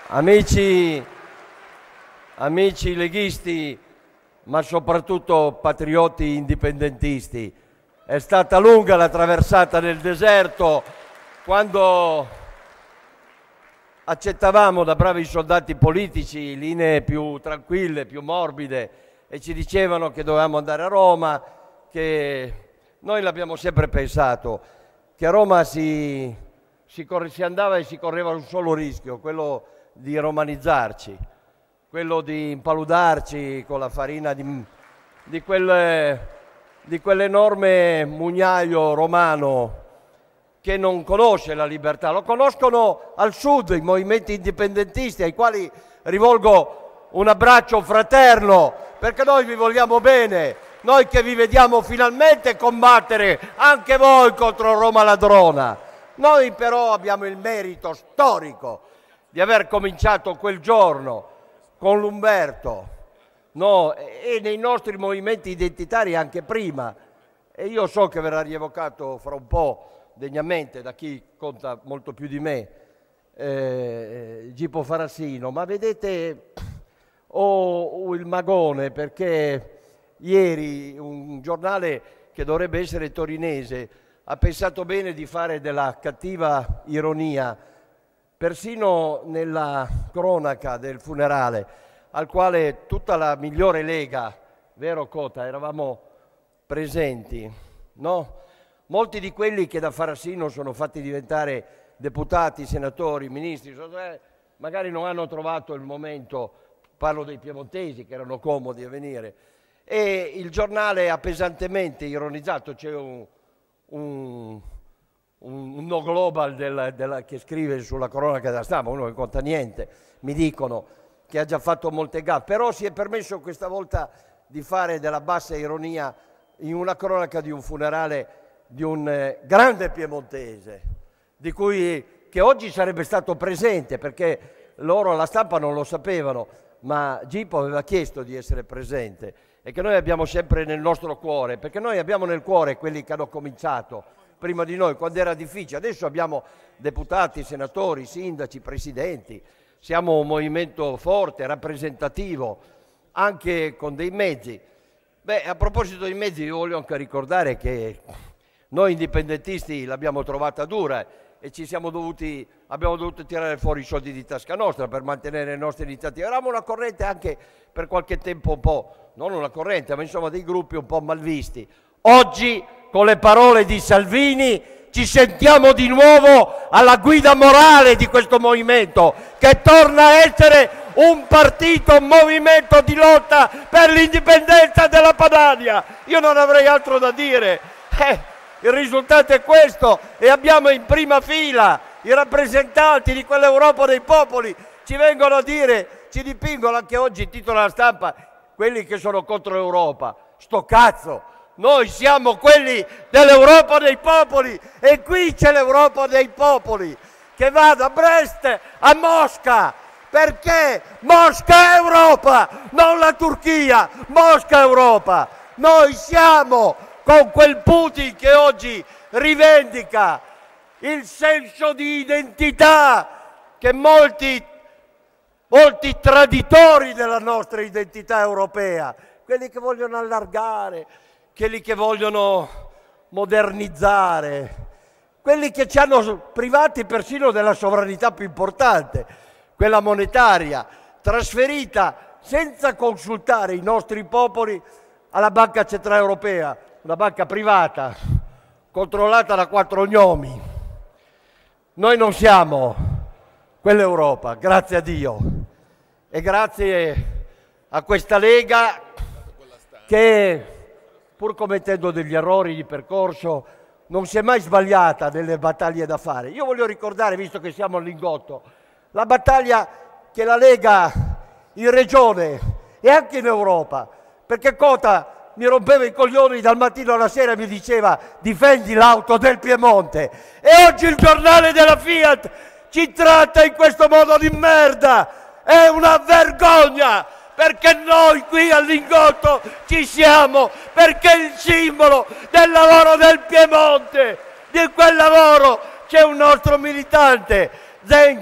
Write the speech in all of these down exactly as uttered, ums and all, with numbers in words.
Amici, amici leghisti, ma soprattutto patrioti indipendentisti, è stata lunga la traversata nel deserto quando accettavamo da bravi soldati politici linee più tranquille, più morbide e ci dicevano che dovevamo andare a Roma, che noi l'abbiamo sempre pensato, che a Roma si, si, corre, si andava e si correva un solo rischio, quello di romanizzarci, quello di impaludarci con la farina di, di, quel, di quell'enorme mugnaio romano che non conosce la libertà. Lo conoscono al sud i movimenti indipendentisti, ai quali rivolgo un abbraccio fraterno, perché noi vi vogliamo bene, noi che vi vediamo finalmente combattere anche voi contro Roma ladrona. Noi però abbiamo il merito storico di aver cominciato quel giorno con l'Umberto, no? E nei nostri movimenti identitari anche prima. E io so che verrà rievocato fra un po' degnamente da chi conta molto più di me, eh, Gipo Farassino, ma vedete, ho oh, il magone, perché ieri un giornale che dovrebbe essere torinese ha pensato bene di fare della cattiva ironia, persino nella cronaca del funerale, al quale tutta la migliore Lega, vero Cota, eravamo presenti, no? Molti di quelli che da Farassino sono fatti diventare deputati, senatori, ministri, magari non hanno trovato il momento, parlo dei piemontesi che erano comodi a venire, e il giornale ha pesantemente ironizzato, c'è un, un, un no global della, della, che scrive sulla cronaca della stampa, uno che conta niente, mi dicono che ha già fatto molte gaffe, però si è permesso questa volta di fare della bassa ironia in una cronaca di un funerale di un eh, grande piemontese, di cui, che oggi sarebbe stato presente, perché loro alla stampa non lo sapevano, ma Gipo aveva chiesto di essere presente e che noi abbiamo sempre nel nostro cuore, perché noi abbiamo nel cuore quelli che hanno cominciato prima di noi, quando era difficile. Adesso abbiamo deputati, senatori, sindaci, presidenti, siamo un movimento forte, rappresentativo, anche con dei mezzi. Beh, a proposito dei mezzi, io voglio anche ricordare che noi indipendentisti l'abbiamo trovata dura e ci siamo dovuti, abbiamo dovuto tirare fuori i soldi di tasca nostra per mantenere le nostre iniziative. Eravamo una corrente anche per qualche tempo un po', non una corrente, ma insomma dei gruppi un po' malvisti. Oggi, con le parole di Salvini, ci sentiamo di nuovo alla guida morale di questo movimento, che torna a essere un partito, un movimento di lotta per l'indipendenza della Padania. Io non avrei altro da dire. Eh, il risultato è questo, e abbiamo in prima fila i rappresentanti di quell'Europa dei popoli, ci vengono a dire, ci dipingono anche oggi, titola la stampa, quelli che sono contro l'Europa. Sto cazzo! Noi siamo quelli dell'Europa dei popoli, e qui c'è l'Europa dei popoli che va da Brest a Mosca, perché Mosca è Europa, non la Turchia, Mosca è Europa. Noi siamo con quel Putin che oggi rivendica il senso di identità che molti, molti traditori della nostra identità europea, quelli che vogliono allargare, quelli che vogliono modernizzare, quelli che ci hanno privati persino della sovranità più importante, quella monetaria, trasferita senza consultare i nostri popoli alla Banca Centrale Europea, una banca privata controllata da quattro gnomi. Noi non siamo quell'Europa, grazie a Dio, e grazie a questa Lega che, pur commettendo degli errori di percorso, non si è mai sbagliata nelle battaglie da fare. Io voglio ricordare, visto che siamo al Lingotto, la battaglia che la Lega in Regione e anche in Europa, perché Cota mi rompeva i coglioni dal mattino alla sera e mi diceva difendi l'auto del Piemonte, e oggi il giornale della Fiat ci tratta in questo modo di merda. È una vergogna, perché noi qui al Lingotto ci siamo, perché il simbolo del lavoro del Piemonte, di quel lavoro, c'è un nostro militante, Zenga,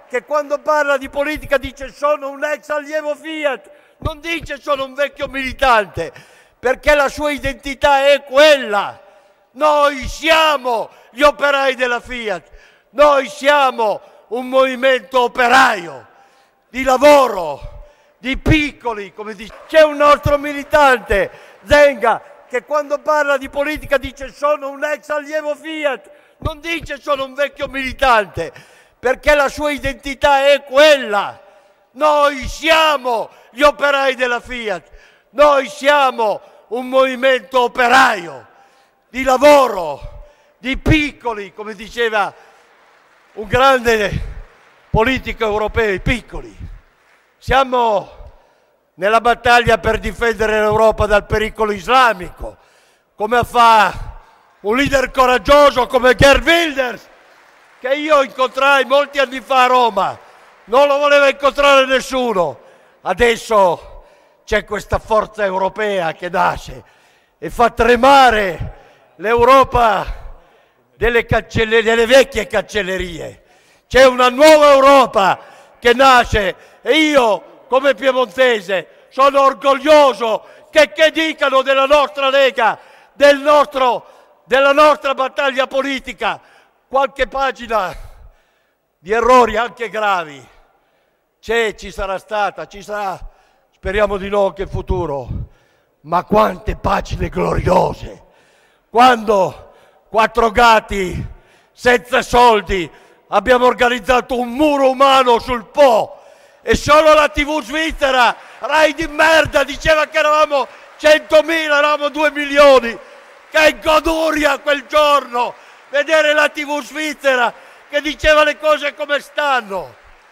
che quando parla di politica dice sono un ex allievo Fiat, non dice sono un vecchio militante, perché la sua identità è quella. Noi siamo gli operai della Fiat, noi siamo un movimento operaio, di lavoro, di piccoli, come dice. C'è un nostro militante, Zenga, che quando parla di politica dice sono un ex allievo Fiat, non dice sono un vecchio militante, perché la sua identità è quella. Noi siamo gli operai della Fiat, noi siamo un movimento operaio, di lavoro, di piccoli, come diceva un grande politico europeo, i piccoli. Siamo nella battaglia per difendere l'Europa dal pericolo islamico, come fa un leader coraggioso come Geert Wilders, che io incontrai molti anni fa a Roma, non lo voleva incontrare nessuno. Adesso c'è questa forza europea che nasce e fa tremare l'Europa delle, cancelle- delle vecchie cancellerie. C'è una nuova Europa che nasce e io, come piemontese, sono orgoglioso che, che dicano della nostra Lega, del nostro, della nostra battaglia politica, qualche pagina di errori anche gravi. C'è, ci sarà stata, ci sarà, speriamo di no anche in futuro, ma quante pagine gloriose. Quando quattro gatti senza soldi abbiamo organizzato un muro umano sul Po e solo la tivù svizzera, Rai di merda, diceva che eravamo centomila, eravamo due milioni. Che goduria quel giorno vedere la tivù svizzera che diceva le cose come stanno.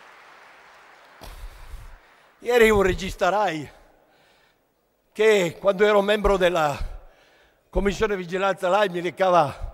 Ieri un regista Rai che quando ero membro della Commissione Vigilanza Rai mi recava,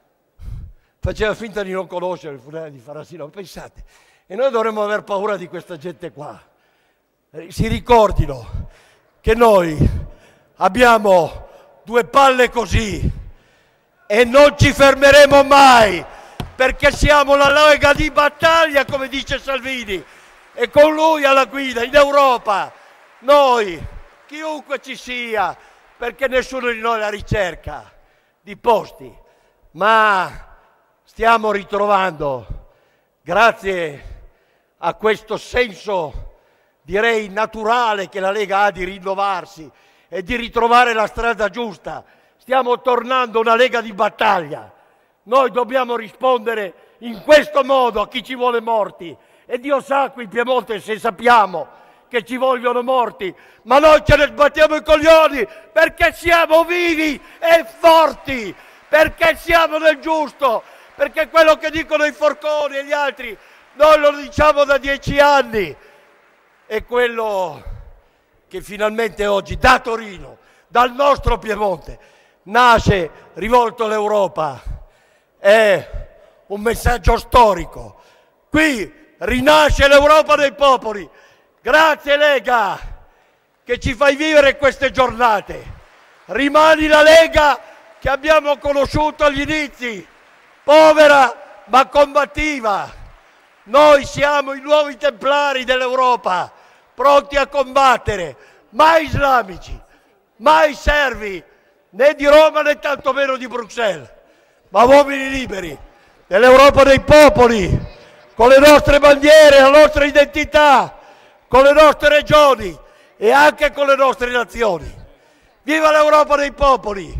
faceva finta di non conoscere il funerale di Farassino. Pensate, e noi dovremmo aver paura di questa gente qua. Si ricordino che noi abbiamo due palle così e non ci fermeremo mai, perché siamo la Lega di battaglia, come dice Salvini, e con lui alla guida in Europa. Noi, chiunque ci sia, perché nessuno di noi la ricerca di posti, ma stiamo ritrovando, grazie a questo senso, direi naturale, che la Lega ha di rinnovarsi e di ritrovare la strada giusta, stiamo tornando una Lega di battaglia. Noi dobbiamo rispondere in questo modo a chi ci vuole morti, e Dio sa qui in Piemonte se sappiamo che ci vogliono morti, ma noi ce ne sbattiamo i coglioni perché siamo vivi e forti, perché siamo nel giusto, perché quello che dicono i forconi e gli altri noi lo diciamo da dieci anni, e quello che finalmente oggi da Torino, dal nostro Piemonte, nasce rivolto all'Europa è un messaggio storico. Qui rinasce l'Europa dei popoli. Grazie Lega che ci fai vivere queste giornate. Rimani la Lega che abbiamo conosciuto agli inizi, povera ma combattiva. Noi siamo i nuovi templari dell'Europa, pronti a combattere, mai islamici, mai servi, né di Roma né tantomeno di Bruxelles, ma uomini liberi dell'Europa dei popoli, con le nostre bandiere, la nostra identità, con le nostre regioni e anche con le nostre nazioni. Viva l'Europa dei popoli!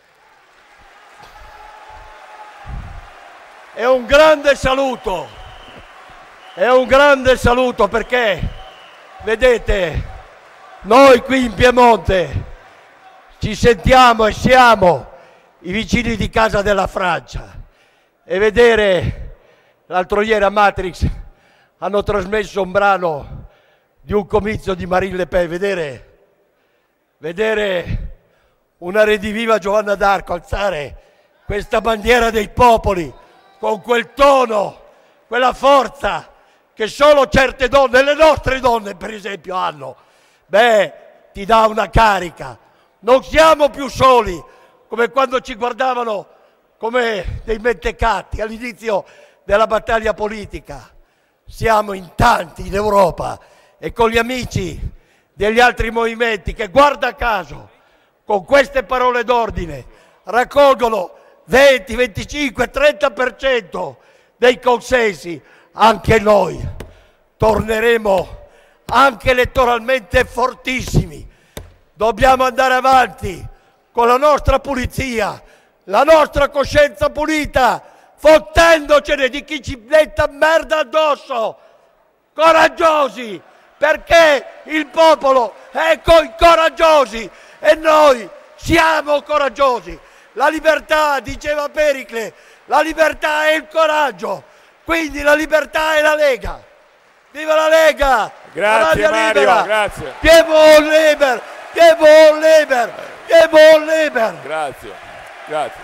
È un grande saluto, è un grande saluto perché, vedete, noi qui in Piemonte ci sentiamo e siamo i vicini di casa della Francia, e vedere, l'altro ieri a Matrix hanno trasmesso un brano di un comizio di Marine Le Pen, vedere, vedere una rediviva Giovanna d'Arco alzare questa bandiera dei popoli con quel tono, quella forza che solo certe donne, le nostre donne per esempio, hanno, beh, ti dà una carica. Non siamo più soli, come quando ci guardavano come dei mentecatti all'inizio della battaglia politica. siamo in tanti in Europa e con gli amici degli altri movimenti che, guarda caso, con queste parole d'ordine raccolgono venti, venticinque, trenta per cento dei consensi, anche noi torneremo anche elettoralmente fortissimi. Dobbiamo andare avanti con la nostra pulizia, la nostra coscienza pulita, fottendocene di chi ci metta merda addosso. Coraggiosi, perché il popolo è con i coraggiosi e noi siamo coraggiosi. La libertà, diceva Pericle, la libertà è il coraggio, quindi la libertà è la Lega. Viva la Lega! Grazie la Mario, libera. grazie. Che buon liber, che buon liber, che buon liber. Grazie, grazie.